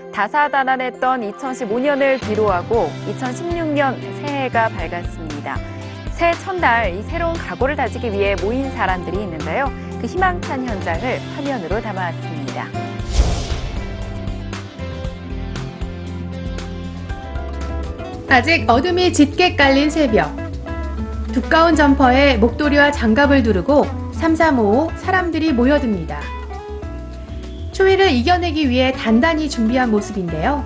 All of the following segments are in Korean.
다사다난했던 2015년을 뒤로하고 2016년 새해가 밝았습니다. 새해 첫날 이 새로운 각오를 다지기 위해 모인 사람들이 있는데요. 그 희망찬 현장을 화면으로 담아왔습니다. 아직 어둠이 짙게 깔린 새벽. 두꺼운 점퍼에 목도리와 장갑을 두르고 삼삼오오 사람들이 모여듭니다. 추위를 이겨내기 위해 단단히 준비한 모습인데요.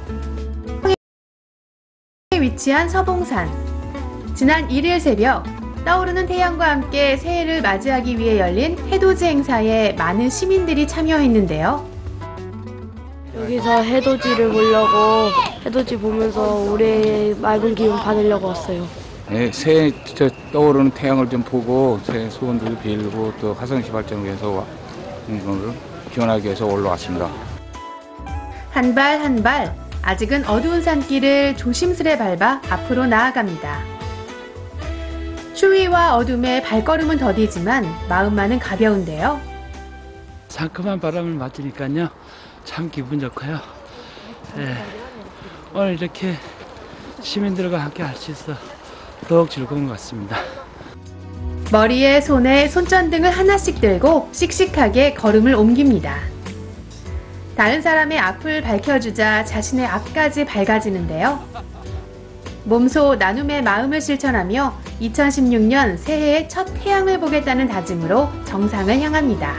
위치한 서봉산. 지난 1일 새벽 떠오르는 태양과 함께 새해를 맞이하기 위해 열린 해돋이 행사에 많은 시민들이 참여했는데요. 여기서 해돋이를 보려고 해돋이 보면서 올해 맑은 기운 받으려고 왔어요. 네, 새해 떠오르는 태양을 좀 보고 새해 소원도 빌고 또 화성시 발전을 위해서 기원하기 위해서 올라왔습니다. 한 발 한 발 아직은 어두운 산길을 조심스레 밟아 앞으로 나아갑니다. 추위와 어둠에 발걸음은 더디지만 마음만은 가벼운데요. 상큼한 바람을 맞으니까요. 참 기분 좋고요. 네, 오늘 이렇게 시민들과 함께 할 수 있어 더욱 즐거운 것 같습니다. 머리에 손에 손전등을 하나씩 들고 씩씩하게 걸음을 옮깁니다. 다른 사람의 앞을 밝혀주자 자신의 앞까지 밝아지는데요. 몸소 나눔의 마음을 실천하며 2016년 새해의 첫 태양을 보겠다는 다짐으로 정상을 향합니다.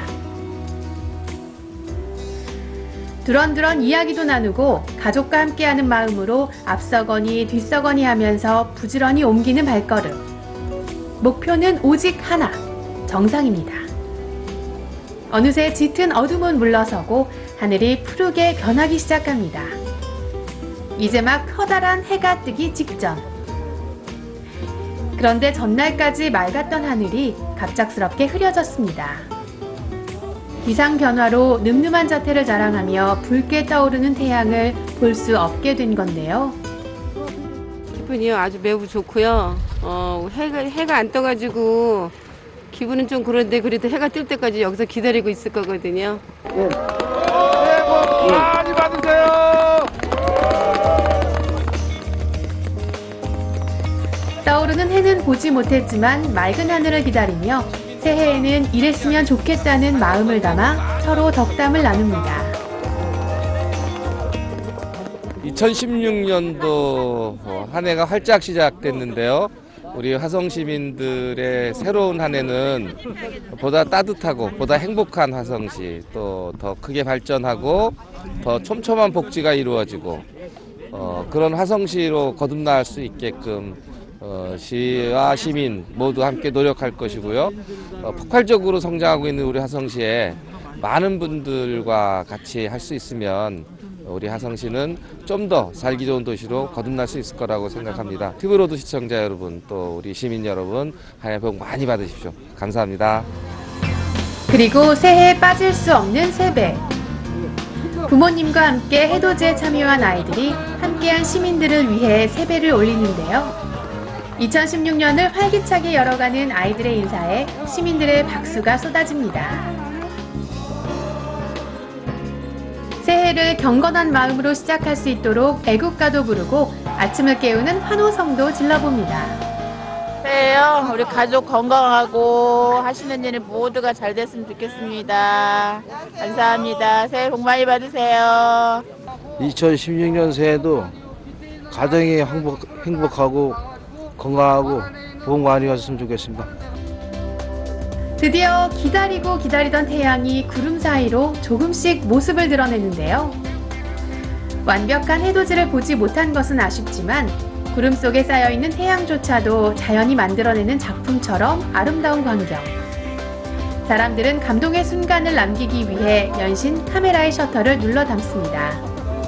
두런두런 이야기도 나누고 가족과 함께하는 마음으로 앞서거니 뒤서거니 하면서 부지런히 옮기는 발걸음. 목표는 오직 하나, 정상입니다. 어느새 짙은 어둠은 물러서고 하늘이 푸르게 변하기 시작합니다. 이제 막 커다란 해가 뜨기 직전. 그런데 전날까지 맑았던 하늘이 갑작스럽게 흐려졌습니다. 기상 변화로 늠름한 자태를 자랑하며 붉게 떠오르는 태양을 볼 수 없게 된 건데요. 기분이요 아주 매우 좋고요. 해가 안 떠가지고 기분은 좀 그런데 그래도 해가 뜰 때까지 여기서 기다리고 있을 거거든요. 새해 복 많이 받으세요. 떠오르는 해는 보지 못했지만 맑은 하늘을 기다리며 새해에는 이랬으면 좋겠다는 마음을 담아 서로 덕담을 나눕니다. 2016년도 한 해가 활짝 시작됐는데요. 우리 화성 시민들의 새로운 한 해는 보다 따뜻하고 보다 행복한 화성시, 또 더 크게 발전하고 더 촘촘한 복지가 이루어지고 그런 화성시로 거듭날 수 있게끔 시와 시민 모두 함께 노력할 것이고요. 폭발적으로 성장하고 있는 우리 화성시에 많은 분들과 같이 할 수 있으면 우리 화성시는 좀 더 살기 좋은 도시로 거듭날 수 있을 거라고 생각합니다. TV로드 시청자 여러분, 또 우리 시민 여러분, 한 해 복 많이 받으십시오. 감사합니다. 그리고 새해에 빠질 수 없는 세배. 부모님과 함께 해돋이에 참여한 아이들이 함께한 시민들을 위해 세배를 올리는데요. 2016년을 활기차게 열어가는 아이들의 인사에 시민들의 박수가 쏟아집니다. 새해를 경건한 마음으로 시작할 수 있도록 애국가도 부르고 아침을 깨우는 환호성도 질러봅니다. 새해요. 우리 가족 건강하고 하시는 일 모두가 잘 됐으면 좋겠습니다. 감사합니다. 새해 복 많이 받으세요. 2016년 새해도 가정이 행복하고 건강하고 복 많이 받았으면 좋겠습니다. 드디어 기다리고 기다리던 태양이 구름 사이로 조금씩 모습을 드러내는데요. 완벽한 해돋이를 보지 못한 것은 아쉽지만 구름 속에 쌓여있는 태양조차도 자연이 만들어내는 작품처럼 아름다운 광경. 사람들은 감동의 순간을 남기기 위해 연신 카메라의 셔터를 눌러 담습니다.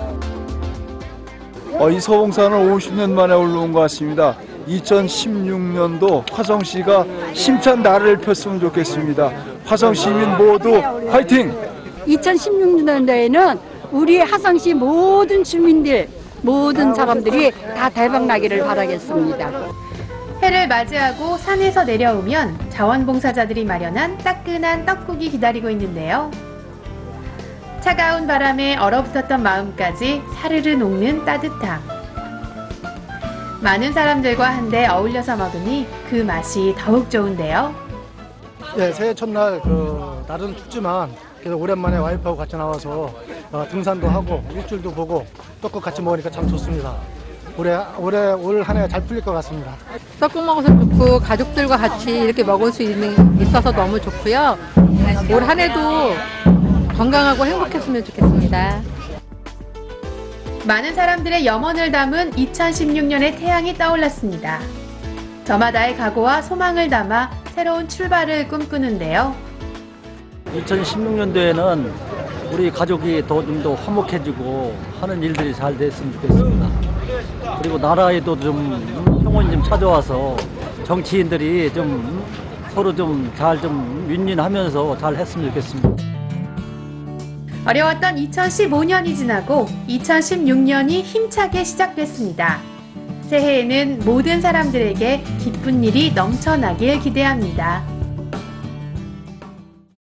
이 서봉산은 50년 만에 올라온 것 같습니다. 2016년도 화성시가 힘찬 날을 폈으면 좋겠습니다. 화성 시민 모두 화이팅! 2016년도에는 우리 화성시 모든 주민들, 모든 사람들이 다 대박나기를 바라겠습니다. 해를 맞이하고 산에서 내려오면 자원봉사자들이 마련한 따끈한 떡국이 기다리고 있는데요. 차가운 바람에 얼어붙었던 마음까지 사르르 녹는 따뜻함. 많은 사람들과 한데 어울려서 먹으니 그 맛이 더욱 좋은데요. 네, 새해 첫날 날은 춥지만 그래도 오랜만에 와이프하고 같이 나와서 등산도 하고 일출도 보고 떡국 같이 먹으니까 참 좋습니다. 올 한 해 잘 풀릴 것 같습니다. 떡국 먹어서 좋고 가족들과 같이 이렇게 먹을 수 있어서 너무 좋고요. 올 한 해도 건강하고 행복했으면 좋겠습니다. 많은 사람들의 염원을 담은 2016년의 태양이 떠올랐습니다. 저마다의 각오와 소망을 담아 새로운 출발을 꿈꾸는데요. 2016년도에는 우리 가족이 좀 더 화목해지고 하는 일들이 잘 됐으면 좋겠습니다. 그리고 나라에도 좀 평온이 좀 찾아와서 정치인들이 좀 서로 좀 잘 윈윈하면서 잘 했으면 좋겠습니다. 어려웠던 2015년이 지나고 2016년이 힘차게 시작됐습니다. 새해에는 모든 사람들에게 기쁜 일이 넘쳐나길 기대합니다.